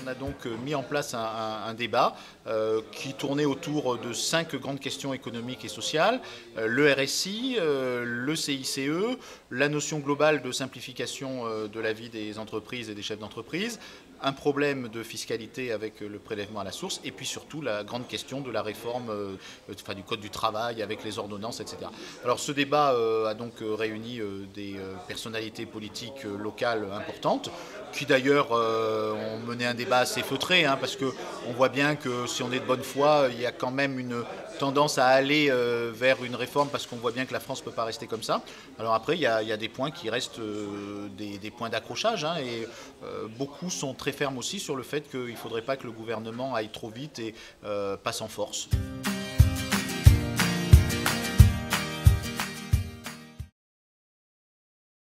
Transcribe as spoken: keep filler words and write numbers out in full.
a donc mis en place un, un, un débat euh, qui tournait autour de cinq grandes questions économiques et sociales, euh, le R S I, euh, le C I C E, la notion globale de simplification euh, de la vie des entreprises et des chefs d'entreprise, un problème de fiscalité avec le prélèvement à la source, et puis surtout la grande question de la réforme euh, enfin, du Code du travail avec les ordonnances, et cetera. Alors ce débat euh, a donc réuni euh, des euh, personnalités politiques euh, locales importantes, qui d'ailleurs euh, ont mené un débat assez feutré, hein, parce qu'on voit bien que si on est de bonne foi, il y a quand même une tendance à aller euh, vers une réforme, parce qu'on voit bien que la France ne peut pas rester comme ça. Alors après, il y a, il y a des points qui restent euh, des, des points d'accrochage, hein, et euh, beaucoup sont très fermes aussi sur le fait qu'il ne faudrait pas que le gouvernement aille trop vite et euh, passe en force.